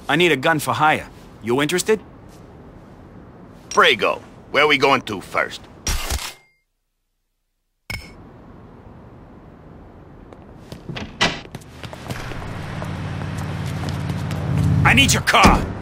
I need a gun for hire. You interested? Brago, where are we going to first? I need your car!